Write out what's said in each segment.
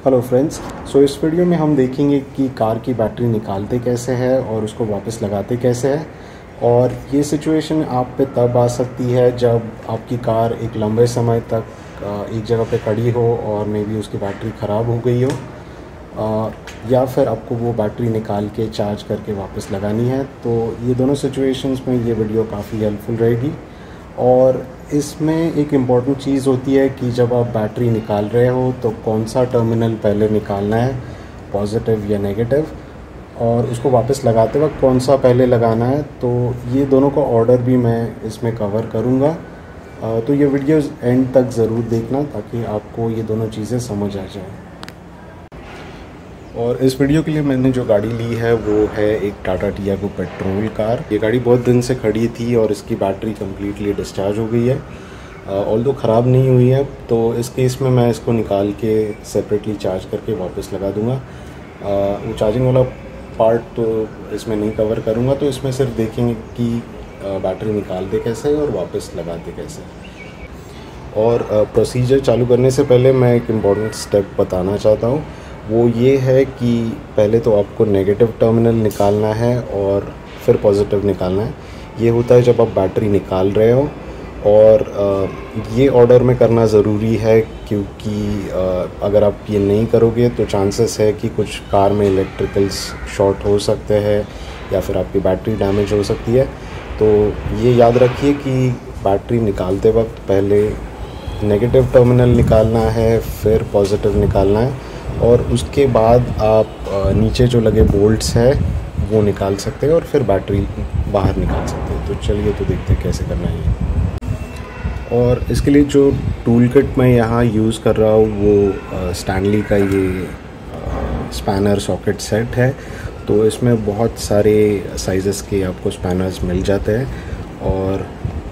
Hello friends. सो इस video में हम देखेंगे कि कार की बैटरी निकालते कैसे हैं और उसको वापस लगाते कैसे हैं। और ये सिचुएशन आप पे तब आ सकती है जब आपकी कार एक लंबे समय तक एक जगह पे खड़ी हो और मे बी उसकी बैटरी ख़राब हो गई हो, या फिर आपको वो बैटरी निकाल के चार्ज करके वापस लगानी है। तो ये दोनों सिचुएशंस में ये वीडियो काफ़ी हेल्पफुल रहेगी। और इसमें एक इम्पॉर्टेंट चीज़ होती है कि जब आप बैटरी निकाल रहे हो तो कौन सा टर्मिनल पहले निकालना है, पॉजिटिव या नेगेटिव, और उसको वापस लगाते वक्त कौन सा पहले लगाना है। तो ये दोनों का ऑर्डर भी मैं इसमें कवर करूँगा। तो ये वीडियो एंड तक ज़रूर देखना ताकि आपको ये दोनों चीज़ें समझ आ जाए। और इस वीडियो के लिए मैंने जो गाड़ी ली है वो है एक टाटा टियागो पेट्रोल कार। ये गाड़ी बहुत दिन से खड़ी थी और इसकी बैटरी कम्प्लीटली डिस्चार्ज हो गई है, ऑल्दो ख़राब नहीं हुई है। तो इस केस में मैं इसको निकाल के सेपरेटली चार्ज करके वापस लगा दूँगा। वो चार्जिंग वाला पार्ट तो इसमें नहीं कवर करूँगा, तो इसमें सिर्फ देखेंगे कि बैटरी निकालते कैसे और वापस लगाते कैसे। और प्रोसीजर चालू करने से पहले मैं एक इम्पॉर्टेंट स्टेप बताना चाहता हूँ। वो ये है कि पहले तो आपको नेगेटिव टर्मिनल निकालना है और फिर पॉजिटिव निकालना है। ये होता है जब आप बैटरी निकाल रहे हो। और ये ऑर्डर में करना ज़रूरी है क्योंकि अगर आप ये नहीं करोगे तो चांसेस है कि कुछ कार में इलेक्ट्रिकल्स शॉर्ट हो सकते हैं या फिर आपकी बैटरी डैमेज हो सकती है। तो ये याद रखिए कि बैटरी निकालते वक्त पहले नेगेटिव टर्मिनल निकालना है, फिर पॉजिटिव निकालना है, और उसके बाद आप नीचे जो लगे बोल्ट्स है वो निकाल सकते हैं और फिर बैटरी बाहर निकाल सकते हैं। तो चलिए तो देखते हैं कैसे करना है। और इसके लिए जो टूल किट मैं यहाँ यूज़ कर रहा हूँ वो स्टैनली का ये स्पैनर सॉकेट सेट है। तो इसमें बहुत सारे साइज़ेस के आपको स्पैनर्स मिल जाते हैं और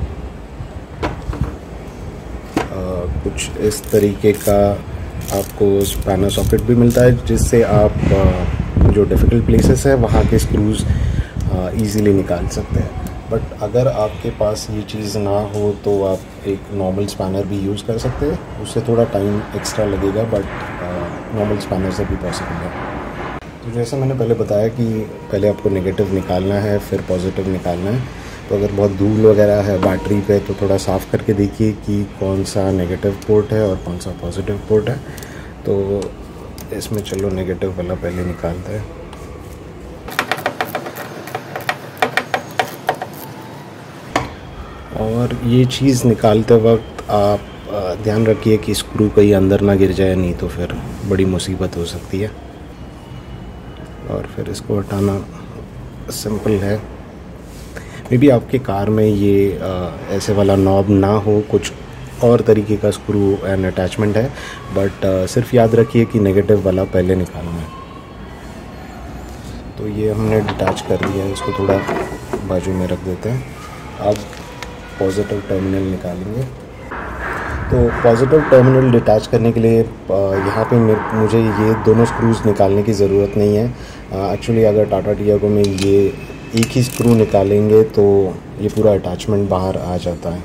कुछ इस तरीके का आपको स्पैनर सॉकेट भी मिलता है जिससे आप जो डिफ़िकल्ट प्लेसेस है वहाँ के स्क्रूज़ ईज़िली निकाल सकते हैं। बट अगर आपके पास ये चीज़ ना हो तो आप एक नॉर्मल स्पैनर भी यूज़ कर सकते हैं। उससे थोड़ा टाइम एक्स्ट्रा लगेगा बट नॉर्मल स्पैनर से भी पॉसिबल है। तो जैसे मैंने पहले बताया कि पहले आपको नेगेटिव निकालना है फिर पॉजिटिव निकालना है। तो अगर बहुत धूल वगैरह है बैटरी पे तो थोड़ा साफ़ करके देखिए कि कौन सा नेगेटिव पोर्ट है और कौन सा पॉजिटिव पोर्ट है। तो इसमें चलो नेगेटिव वाला पहले निकालते हैं। और ये चीज़ निकालते वक्त आप ध्यान रखिए कि स्क्रू कहीं अंदर ना गिर जाए, नहीं तो फिर बड़ी मुसीबत हो सकती है। और फिर इसको हटाना सिंपल है। मे बी आपके कार में ये ऐसे वाला नॉब ना हो, कुछ और तरीके का स्क्रू एंड अटैचमेंट है, बट सिर्फ याद रखिए कि नेगेटिव वाला पहले निकालना है। तो ये हमने डिटैच कर दिया है, इसको थोड़ा बाजू में रख देते हैं। अब पॉजिटिव टर्मिनल निकालेंगे। तो पॉजिटिव टर्मिनल डिटैच करने के लिए यहाँ पे मुझे ये दोनों स्क्रूज़ निकालने की ज़रूरत नहीं है। एक्चुअली अगर टाटा टियागो में ये एक ही स्क्रू निकालेंगे तो ये पूरा अटैचमेंट बाहर आ जाता है।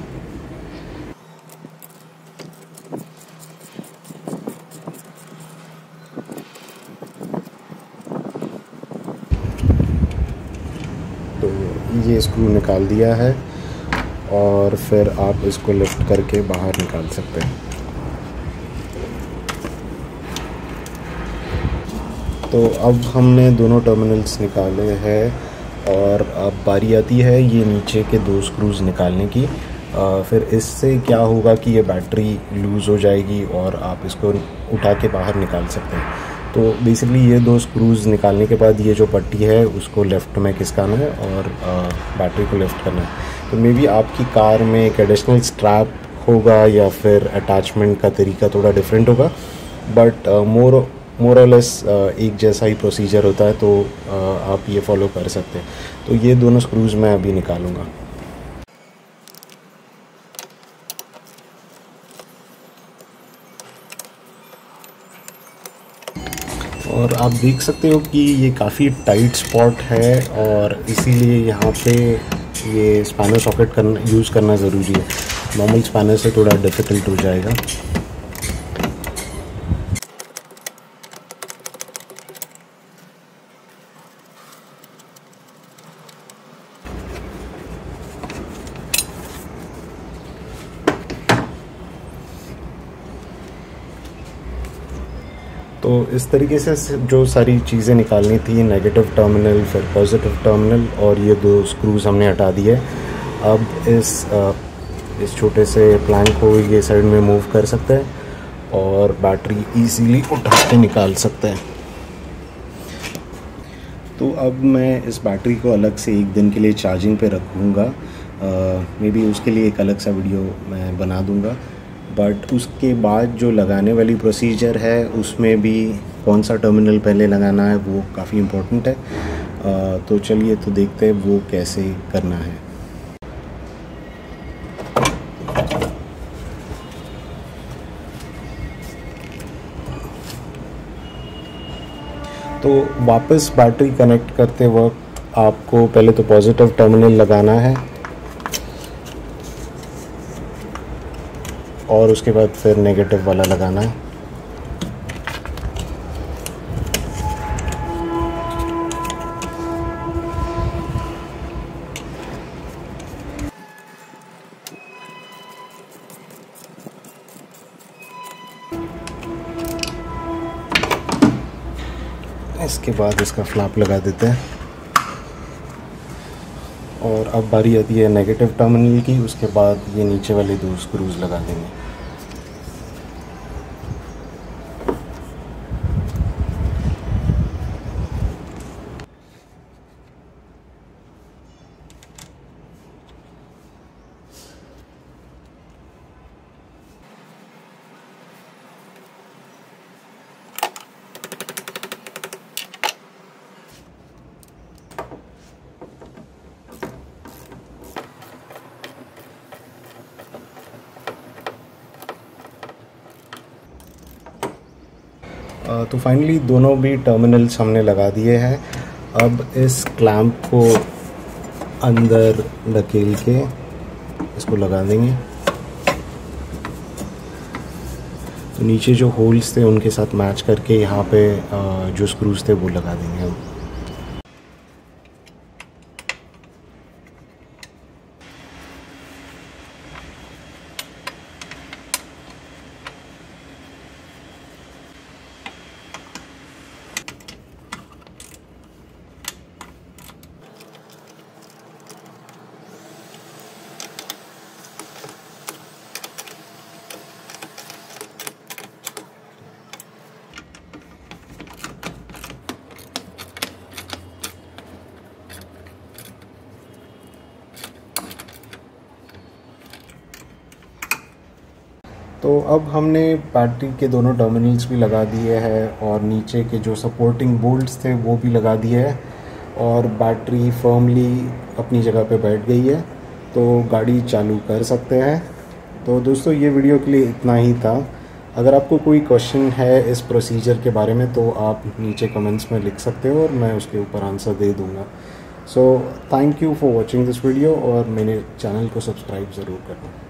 तो ये स्क्रू निकाल दिया है और फिर आप इसको लिफ्ट करके बाहर निकाल सकते हैं। तो अब हमने दोनों टर्मिनल्स निकाले हैं और अब बारी आती है ये नीचे के दो स्क्रूज़ निकालने की। फिर इससे क्या होगा कि ये बैटरी लूज़ हो जाएगी और आप इसको उठा के बाहर निकाल सकते हैं। तो बेसिकली ये दो स्क्रूज़ निकालने के बाद ये जो पट्टी है उसको लेफ़्ट में खिसकाना है और बैटरी को लिफ्ट करना है। तो मे बी आपकी कार में एक एडिशनल स्ट्रैप होगा या फिर अटैचमेंट का तरीका थोड़ा डिफरेंट होगा, बट मोर और लेस एक जैसा ही प्रोसीजर होता है। तो आप ये फॉलो कर सकते हैं। तो ये दोनों स्क्रूज़ मैं अभी निकालूँगा। और आप देख सकते हो कि ये काफ़ी टाइट स्पॉट है और इसीलिए यहाँ पे ये स्पैनर सॉकेट यूज़ करना ज़रूरी है। नॉर्मल स्पैनर से थोड़ा डिफ़िकल्ट हो जाएगा। तो इस तरीके से जो सारी चीज़ें निकालनी थी, नेगेटिव टर्मिनल फिर पॉजिटिव टर्मिनल, और ये 2 स्क्रूज़ हमने हटा दिए। अब इस छोटे से प्लैंक को ये साइड में मूव कर सकते हैं और बैटरी इजीली उठा के निकाल सकते हैं। तो अब मैं इस बैटरी को अलग से 1 दिन के लिए चार्जिंग पे रखूँगा। मे बी उसके लिए एक अलग सा वीडियो मैं बना दूँगा, बट उसके बाद जो लगाने वाली प्रोसीजर है उसमें भी कौन सा टर्मिनल पहले लगाना है वो काफ़ी इम्पोर्टेंट है। तो चलिए तो देखते हैं वो कैसे करना है। तो वापस बैटरी कनेक्ट करते वक्त आपको पहले तो पॉजिटिव टर्मिनल लगाना है और उसके बाद फिर नेगेटिव वाला लगाना है। इसके बाद इसका फ्लैप लगा देते हैं और अब बारी आती है नेगेटिव टर्मिनल की। उसके बाद ये नीचे वाले 2 स्क्रूज लगा देंगे। तो फाइनली दोनों भी टर्मिनल्स हमने लगा दिए हैं। अब इस क्लैंप को अंदर धकेल के इसको लगा देंगे। तो नीचे जो होल्स थे उनके साथ मैच करके यहाँ पे जो स्क्रूज थे वो लगा देंगे हम। तो अब हमने बैटरी के दोनों टर्मिनल्स भी लगा दिए हैं और नीचे के जो सपोर्टिंग बोल्ट्स थे वो भी लगा दिए हैं और बैटरी फर्मली अपनी जगह पे बैठ गई है। तो गाड़ी चालू कर सकते हैं। तो दोस्तों ये वीडियो के लिए इतना ही था। अगर आपको कोई क्वेश्चन है इस प्रोसीजर के बारे में तो आप नीचे कमेंट्स में लिख सकते हो और मैं उसके ऊपर आंसर दे दूँगा। So thank you for watching this video और मेरे चैनल को सब्सक्राइब ज़रूर करना।